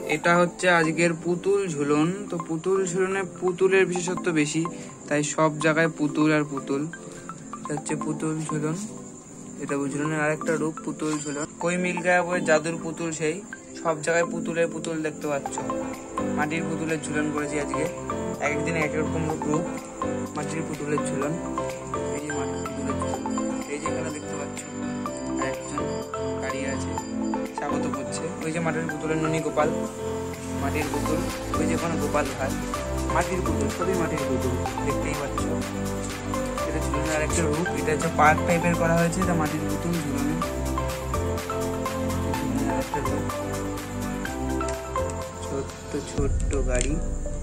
এটা হচ্ছে আজকের পুতুল ঝুলন। তো পুতুল ঝুলনে পুতুলের বিশেষত্ব বেশি, তাই সব জায়গায় পুতুল আর পুতুল। এটা হচ্ছে পুতুল ঝুলন, এটা ঝুলনের আরেকটা রূপ পুতুল ঝুলন। কই মিল গায়া বই জাদুর পুতুল সেই, সব জায়গায় পুতুলের পুতুল দেখতে পাচ্ছ। মাটির পুতুলের ঝুলন করেছি আজকে, এক একদিন এক এক রকম রূপ। মাটির পুতুলের ঝুলন, এই যে মাটির পুতুলের ঝুলন, এই যে এখানে দেখতে পাচ্ছ একজন দাঁড়িয়ে আছে স্বাগত করছে। ওই যে মাটির পুতুলের ননী গোপাল, মাটির পুতুল, ওই যে কোনো গোপাল ভাই, মাটির পুতুল, সবই মাটির পুতুল দেখতেই পাচ্ছ। এটা ঝুলনের আরেকটা রূপ, এটা হচ্ছে পার্ক টাইপের করা হয়েছে, এটা মাটির পুতুল ঝুলনে আরেকটা রূপ। ছোট্ট ছোট্ট গাড়ি,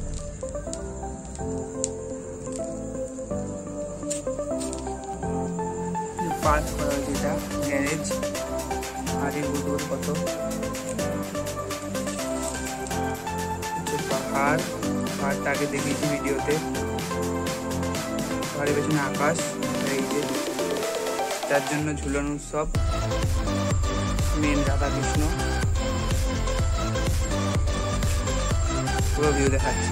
পার্ক করা হয়েছে, এটা গ্যারেজ। মাটির পুতুল কত, পাহাড়, পাহাড়টা আগে দেখেছি ভিডিওতে। পাহাড়ের পেছনে আকাশ, এই যে তার জন্য ঝুলন উৎসব, মেন রাধাকৃষ্ণ, পুরো ভিউ দেখাচ্ছি।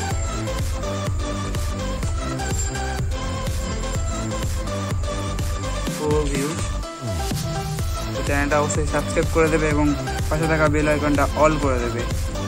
পুরো ভিউ। চ্যানেলটা অবশ্যই সাবস্ক্রাইব করে দেবে এবং পাশে থাকা বেল আইকনটা অল করে দেবে।